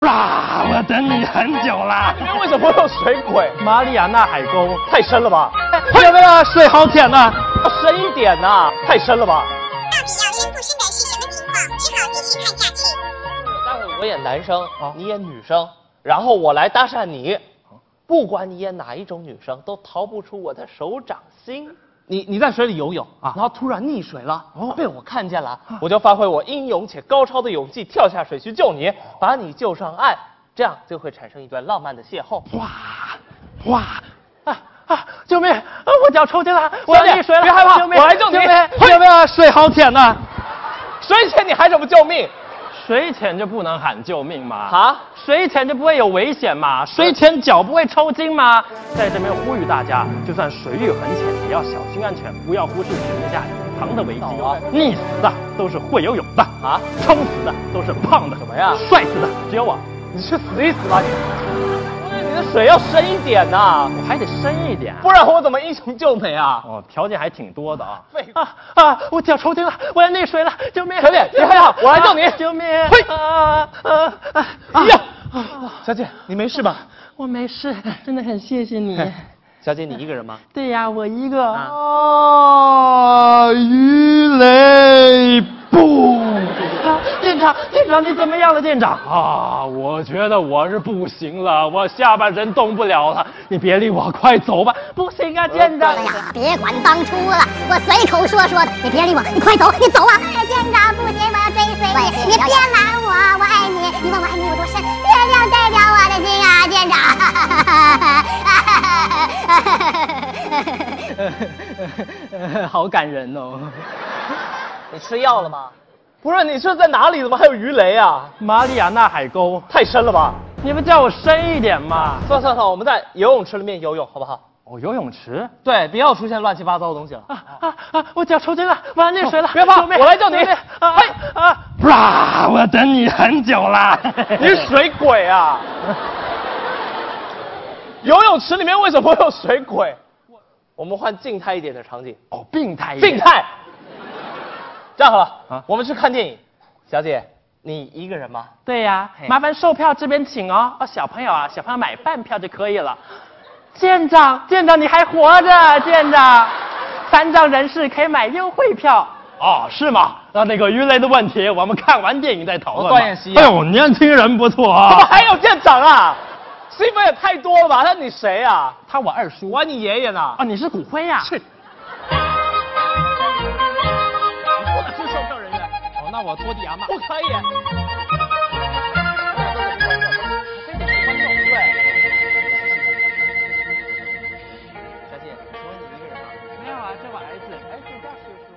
啊！我等你很久了。 里面为什么会有水鬼？ 马里亚纳海沟太深了吧？ 有没有水好浅呐？ 要深一点呐！太深了吧？ 到底要深不深的是什么情况？只好继续看下去。 待会我演男生，你演女生，然后我来搭讪你。不管你演哪一种女生，都逃不出我的手掌心。你在水里游泳啊，然后突然溺水了，被我看见了，我就发挥我英勇且高超的勇气，跳下水去救你，把你救上岸，这样就会产生一段浪漫的邂逅。 哇！救命！我脚抽筋了，我要溺水了！ 别害怕， 救命！ 我来救你！ 有没有水好浅呐？ 水浅你还怎么救命？ 水浅就不能喊救命吗？ 啊？ 水浅就不会有危险吗？水浅脚不会抽筋吗？在这边呼吁大家，就算水域很浅，也要小心安全，不要忽视水下隐藏的危机。溺死的都是会游泳的啊，撑死的都是胖的。 什么呀？ 摔死的只有我。 你去死一死吧你！你的水要深一点呐， 我还得深一点， 不然我怎么英雄救美啊？ 哦，条件还挺多的啊。 废话我脚抽筋了，我要溺水了，救命！ 小姐，别害怕，我来救你！ 救命！ 嘿！小姐，你没事吧？ 我没事，真的很谢谢你。 小姐，你一个人吗？ 对呀，我一个。 鱼雷不！ 舰长，你怎么样了，舰长？ 我觉得我是不行了，我下半身动不了了。你别理我，快走吧。 不行啊，舰长。 哎呀，别管当初了，我随口说的。你别理我，你快走，你走啊！舰长，不行，我要追随你。你别拦我，我爱你。你问我爱你有多深？月亮代表我的心啊，舰长。好感人哦。 你吃药了吗？不是，你是在哪里？怎么还有鱼雷啊？ 马里亚纳海沟太深了吧？ 你不叫我深一点吗？ 算了，我们在游泳池里面游泳，好不好？ 哦，游泳池？ 对，不要出现乱七八糟的东西了。 我脚抽筋了，我要溺水了。 别怕，我来救你。 我等你很久了。 你是水鬼啊！游泳池里面为什么会有水鬼？我们换静态一点的场景。 哦，病态一点。 静态。这样好了，我们去看电影。小姐，你一个人吗？ 对呀，麻烦售票这边请哦。小朋友买半票就可以了。舰长，你还活着？舰长，残障人士可以买优惠票。 哦，是吗？那个鱼雷的问题，我们看完电影再讨论。 段燕西。 哎呦，年轻人不错啊。 怎么还有舰长啊？戏份也太多了吧？那你谁啊？ 他我二叔。 我你爷爷呢？ 你是骨灰呀？ 是。 那我拖地阿嬷不可以。非得是观众，对。小姐，请问你一个人吗？ 没有啊，这我儿子。 你家叔叔。